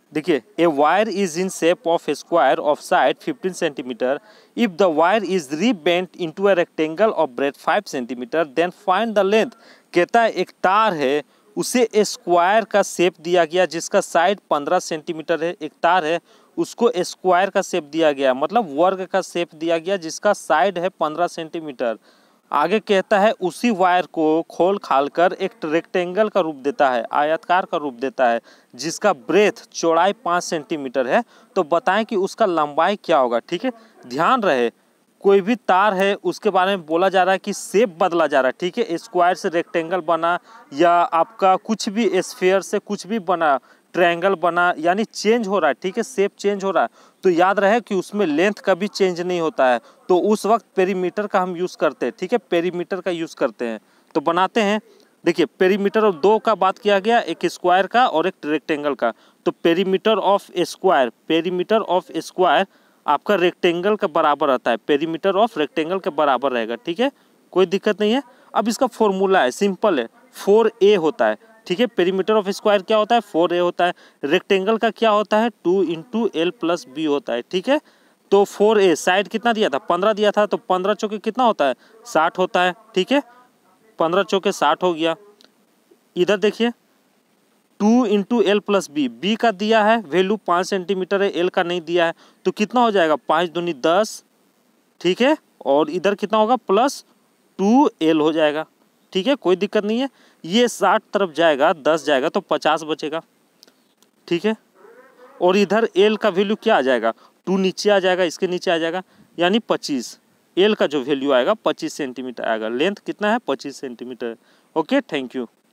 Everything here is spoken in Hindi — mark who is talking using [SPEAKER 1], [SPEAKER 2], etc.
[SPEAKER 1] देखिए, a wire is in shape of square of side 15 centimetre, if the wire is rebent into a rectangle of breadth 5 centimetre, then find the length. कहता है एक तार है, उसे स्क्वायर का शेप दिया गया जिसका साइड 15 सेंटीमीटर है। एक तार है, उसको स्क्वायर का शेप दिया गया, मतलब वर्ग का शेप दिया गया जिसका साइड है 15 सेंटीमीटर। आगे कहता है उसी वायर को खोल खाल कर एक रेक्टेंगल का रूप देता है, आयताकार का रूप देता है, जिसका ब्रेथ चौड़ाई 5 सेंटीमीटर है। तो बताएं कि उसका लंबाई क्या होगा। ठीक है, ध्यान रहे कोई भी तार है उसके बारे में बोला जा रहा है कि शेप बदला जा रहा है। ठीक है, स्क्वायर से रेक्टेंगल बना या आपका कुछ भी स्फीयर से कुछ भी बना, ट्रायंगल बना, यानी चेंज हो रहा है। ठीक है, शेप चेंज हो रहा है। तो याद रहे कि उसमें लेंथ कभी चेंज नहीं होता है, तो उस वक्त पेरीमीटर का हम यूज़ करते हैं। ठीक है, पेरीमीटर का यूज़ करते हैं। तो बनाते हैं। देखिए, पेरीमीटर ऑफ दो का बात किया गया, एक स्क्वायर का और एक रेक्टेंगल का। तो perimeter of square, perimeter of square आपका रेक्टेंगल का बराबर रहता है, पेरीमीटर ऑफ रेक्टेंगल के बराबर रहेगा। ठीक है, कोई दिक्कत नहीं है। अब इसका फॉर्मूला है, सिंपल है, 4a होता है। ठीक है, पेरीमीटर ऑफ स्क्वायर क्या होता है, 4a होता है। रेक्टेंगल का क्या होता है, 2 × l + b होता है। ठीक है, तो 4a साइड कितना दिया था, 15 दिया था, तो 15 चौके कितना होता है, 60 होता है। ठीक है, 15 चौके 60 हो गया। इधर देखिए 2 × l + b, b का दिया है वैल्यू 5 सेंटीमीटर है, l का नहीं दिया है, तो कितना हो जाएगा, 5 दूनी 10। ठीक है, और इधर कितना होगा, +2l हो जाएगा। ठीक है, कोई दिक्कत नहीं है। ये 60 तरफ जाएगा, 10 जाएगा तो 50 बचेगा। ठीक है, और इधर l का वैल्यू क्या आ जाएगा, 2 नीचे आ जाएगा, इसके नीचे आ जाएगा, यानी 25। l का जो वैल्यू आएगा 25 सेंटीमीटर आएगा। लेंथ कितना है, 25 सेंटीमीटर। Okay, thank you.